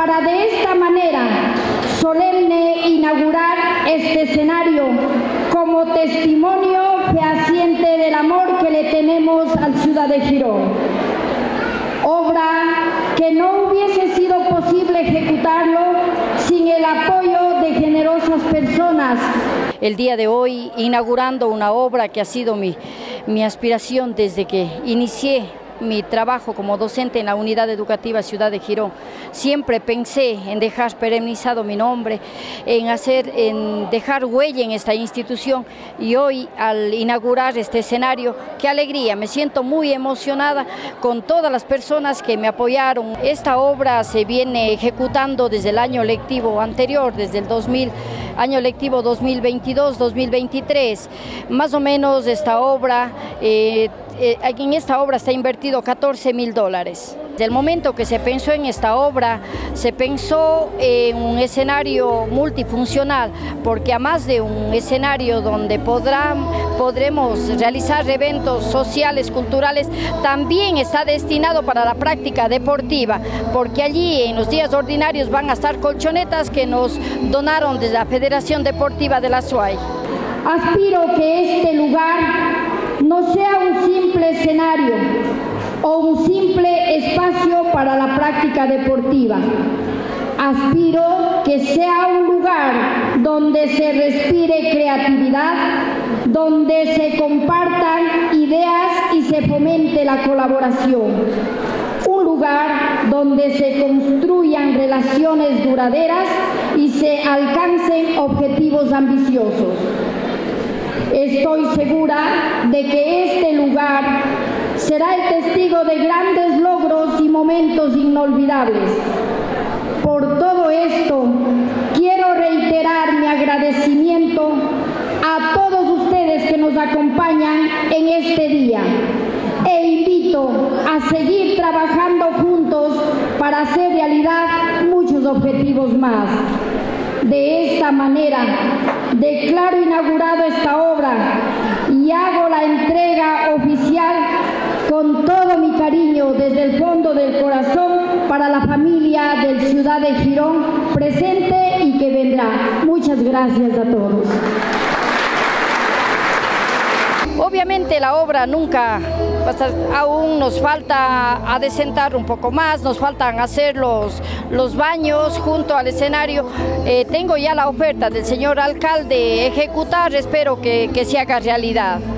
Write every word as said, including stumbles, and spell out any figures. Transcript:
para de esta manera solemne inaugurar este escenario como testimonio fehaciente del amor que le tenemos al Ciudad de Girón. Obra que no hubiese sido posible ejecutarlo sin el apoyo de generosas personas. El día de hoy inaugurando una obra que ha sido mi, mi aspiración desde que inicié mi trabajo como docente en la Unidad Educativa Ciudad de Girón. Siempre pensé en dejar perennizado mi nombre, en, hacer, en dejar huella en esta institución, y hoy al inaugurar este escenario, qué alegría, me siento muy emocionada con todas las personas que me apoyaron. Esta obra se viene ejecutando desde el año lectivo anterior, desde el dos mil, año lectivo dos mil veintidós dos mil veintitrés. Más o menos esta obra, eh, eh, en esta obra está invertido catorce mil dólares. Desde el momento que se pensó en esta obra, se pensó en un escenario multifuncional, porque además de un escenario donde podrán, podremos realizar eventos sociales, culturales, también está destinado para la práctica deportiva, porque allí en los días ordinarios van a estar colchonetas que nos donaron desde la Federación Deportiva de la S U A Y. Aspiro que este lugar no sea un simple escenario o un simple espacio para la práctica deportiva. Aspiro que sea un lugar donde se respire creatividad, donde se compartan ideas y se fomente la colaboración. Un lugar donde se construyan relaciones duraderas y se alcancen objetivos ambiciosos. Estoy segura de que este lugar será el testigo de grandes logros y momentos inolvidables. Por todo esto, quiero reiterar mi agradecimiento a todos ustedes que nos acompañan en este día e invito a seguir trabajando juntos para hacer realidad muchos objetivos más. De esta manera, declaro inaugurado esta obra y hago la entrega oficial con todo mi cariño desde el fondo del corazón para la familia del Ciudad de Girón presente y que vendrá. Muchas gracias a todos. Obviamente la obra nunca, aún nos falta adecentar un poco más, nos faltan hacer los, los baños junto al escenario. Eh, tengo ya la oferta del señor alcalde ejecutar, espero que, que se haga realidad.